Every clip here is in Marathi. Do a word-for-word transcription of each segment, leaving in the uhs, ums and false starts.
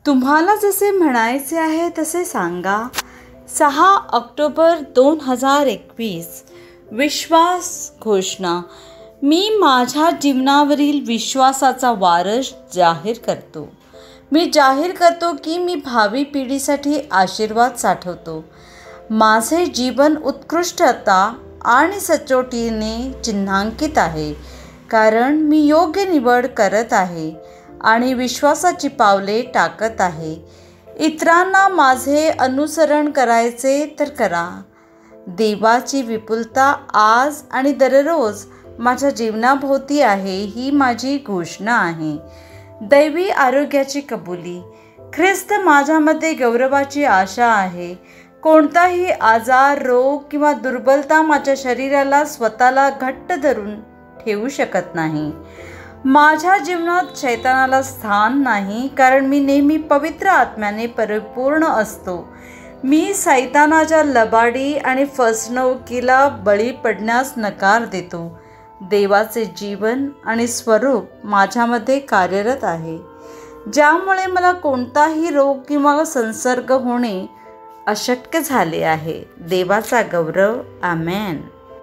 तुम्हाला जसे म्हणायचे आहे तसे सांगा. सहा ऑक्टोबर दोन हजार एकवीस. विश्वास घोषणा. मी माझ्या जीवनावरील विश्वासाचा वारस जाहीर करतो. मी जाहीर करतो की मी भावी पिढीसाठी आशीर्वाद साठवतो. माझे जीवन उत्कृष्टता आणि सचोटीने चिन्हांकित आहे, कारण मी योग्य निवड करत आहे आणि विश्वासाची पावले टाकत आहे. इतरांना माझे अनुसरण करायचे तर करा. देवाची विपुलता आज आणि दररोज माझ्या जीवनाभोवती आहे, ही माझी घोषणा आहे. दैवी आरोग्याची कबुली. ख्रिस्त माझ्यामध्ये गौरवाची आशा आहे. कोणताही आजार, रोग किंवा दुर्बलता माझ्या शरीराला स्वतःला घट्ट धरून ठेवू शकत नाही. माझ्या जीवनात शैतानाला स्थान नाही, कारण मी नेहमी पवित्र आत्म्याने परिपूर्ण असतो. मी सैतानाच्या लबाडी आणि फसवणुकीला बळी पडण्यास नकार देतो. देवाचे जीवन आणि स्वरूप माझ्यामध्ये कार्यरत आहे, ज्यामुळे मला कोणताही रोग किंवा संसर्ग होणे अशक्य झाले आहे. देवाचा गौरव. आमेन.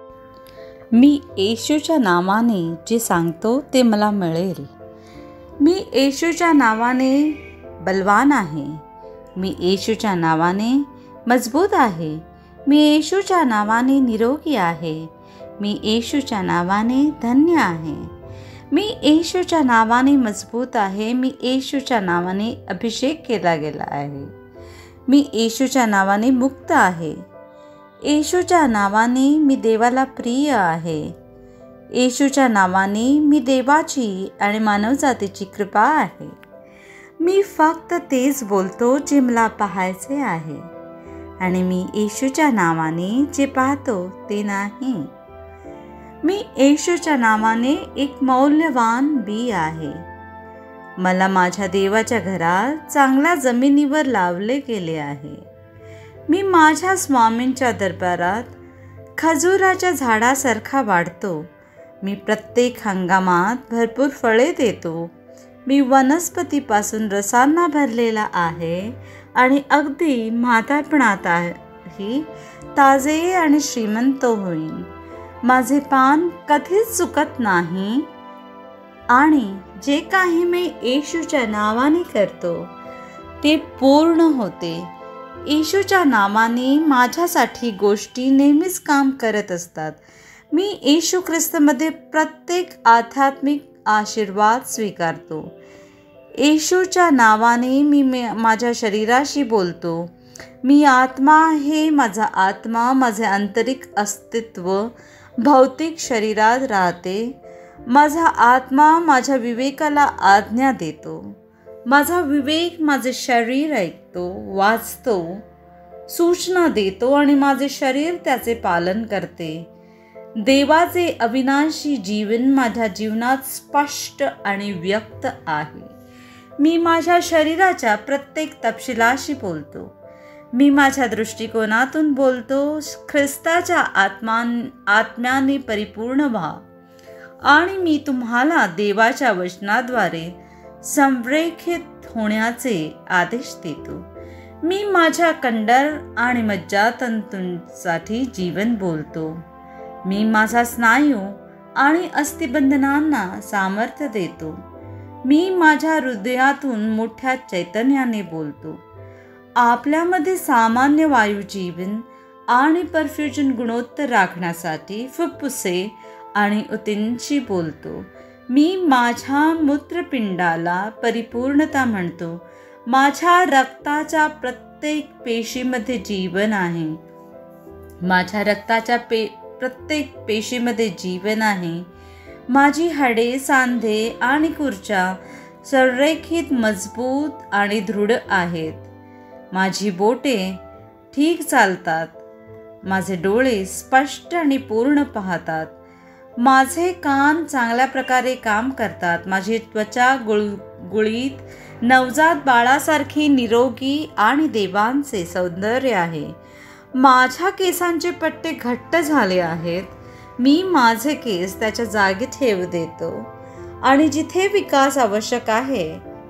मी येशूच्या नावाने जे सांगतो ते मला मिळेल. मी येशूच्या नावाने बलवान आहे. मी येशूच्या नावाने मजबूत आहे. मी येशूच्या नावाने निरोगी आहे. मी येशूच्या नावाने धन्य आहे. मी येशूच्या नावाने मजबूत आहे. मी येशूच्या नावाने अभिषेक केला गेला आहे. मी येशूच्या नावाने मुक्त आहे. येशूच्या नावाने मी देवाला प्रिय आहे. येशूच्या नावाने मी देवाची आणि मानवजातीची कृपा आहे. मी फक्त तेच बोलतो जे मला पाहायचे आहे, आणि मी येशूच्या नावाने जे पाहतो ते नाही. मी येशूच्या नावाने एक मौल्यवान बी आहे. मला माझ्या देवाच्या घरात चांगल्या जमिनीवर लावले गेले आहे. मी माझ्या स्वामींच्या दरबारात खजुराच्या झाडासारखा वाढतो. मी प्रत्येक हंगामात भरपूर फळे देतो. मी वनस्पतीपासून रसांना भरलेला आहे आणि अगदी म्हातारपणातही ताजे आणि श्रीमंत होईन. माझे पान कधीच चुकत नाही, आणि जे काही मी येशूच्या नावाने करतो ते पूर्ण होते. येशूच्या नावाने माझ्यासाठी गोष्टी नेहमीच काम करत असतात. मी येशू ख्रिस्तमध्ये प्रत्येक आध्यात्मिक आशीर्वाद स्वीकारतो. येशूच्या नावाने मी माझ्या शरीराशी बोलतो. मी आत्मा आहे. माझा आत्मा, माझे आंतरिक अस्तित्व भौतिक शरीरात राहते. माझा आत्मा माझ्या विवेकाला आज्ञा देतो. माझा विवेक माझे शरीर ऐकतो, वाचतो, सूचना देतो आणि माझे शरीर त्याचे पालन करते. देवाचे अविनाशी जीवन माझ्या जीवनात स्पष्ट आणि व्यक्त आहे. मी माझ्या शरीराच्या प्रत्येक तपशिलाशी बोलतो. मी माझ्या दृष्टिकोनातून बोलतो. ख्रिस्ताच्या आत्मा आत्म्याने परिपूर्ण व्हा, आणि मी तुम्हाला देवाच्या वचनाद्वारे संरेखित होण्याचे आदेश देतो. मी माझ्या कंडर आणि मज्जातंतूंसाठी जीवन बोलतो. मी माझा स्नायू आणि अस्थिबंधनांना सामर्थ्य देतो. मी माझ्या हृदयातून मोठ्या चैतन्याने बोलतो. आपल्यामध्ये सामान्य वायू जीवन आणि परफ्युजन गुणोत्तर राखण्यासाठी फुफ्फुसे आणि ऊतींशी बोलतो. मी माझ्या मूत्रपिंडाला परिपूर्णता म्हणतो. माझ्या रक्ताच्या प्रत्येक पेशीमध्ये जीवन आहे. माझ्या रक्ताच्या पे प्रत्येक पेशीमध्ये जीवन आहे. माझी हाडे, सांधे आणि खुर्च्या संरेखित, मजबूत आणि दृढ आहेत. माझी बोटे ठीक चालतात. माझे डोळे स्पष्ट आणि पूर्ण पाहतात. माझे कान चांगल्या प्रकारे काम करतात. माझी त्वचा गुळगुळीत, नवजात बाळासारखी निरोगी आणि देवांचे सौंदर्य आहे. माझ्या केसांचे पट्टे घट्ट झाले आहेत. मी माझे केस त्याच्या जागी ठेवू देतो, आणि जिथे विकास आवश्यक आहे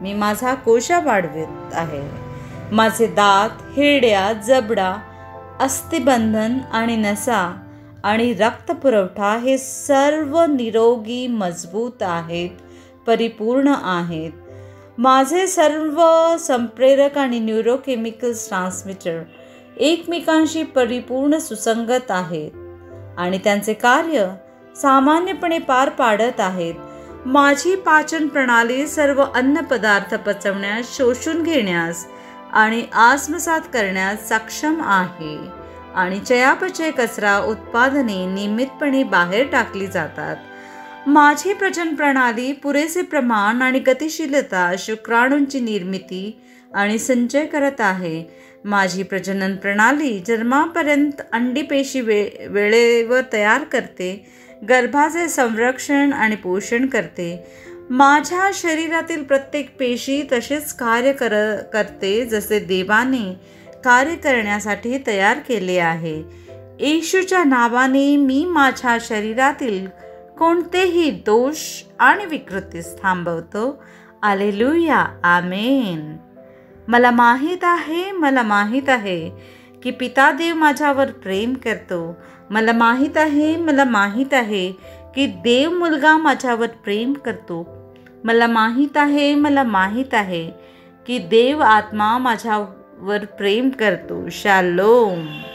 मी माझा कोशा वाढवित आहे. माझे दात, हिरड्या, जबडा, अस्थिबंधन आणि नसा आणि रक्तपुरवठा हे सर्व निरोगी, मजबूत आहेत, परिपूर्ण आहेत. माझे सर्व संप्रेरक आणि न्यूरोकेमिकल्स ट्रान्समिटर एकमेकांशी परिपूर्ण सुसंगत आहेत आणि त्यांचे कार्य सामान्यपणे पार पाडत आहेत. माझी पाचन प्रणाली सर्व अन्नपदार्थ पचवण्यास, शोषून घेण्यास आणि आत्मसात करण्यास सक्षम आहे आणि चयापचय कचरा उत्पादने नियमितपणे बाहेर टाकली जातात. माझी पचन प्रणाली पुरेसे प्रमाण आणि गतिशीलता शुक्राणूंची निर्मिती आणि संचय करत आहे. माझी प्रजनन प्रणाली जन्मापर्यंत अंडीपेशी वे वेळेवर तयार करते, गर्भाचे संरक्षण आणि पोषण करते. माझ्या शरीरातील प्रत्येक पेशी तसेच कार्य कर करते जसे देवाने कार्य करण्यासाठी तयार केले आहे. येशूच्या नावाने मी माझ्या शरीरातील कोणतेही दोष आणि विकृतीस थांबवतो. Hallelujah, amen. मला माहीत आहे, मला माहीत आहे की पिता देव माझ्यावर प्रेम करतो. मला माहीत आहे, मला माहीत आहे की देव मुलगा माझ्यावर प्रेम करतो. मला माहीत आहे, मला माहीत आहे की देव आत्मा माझ्यावर प्रेम करतो. शालोम.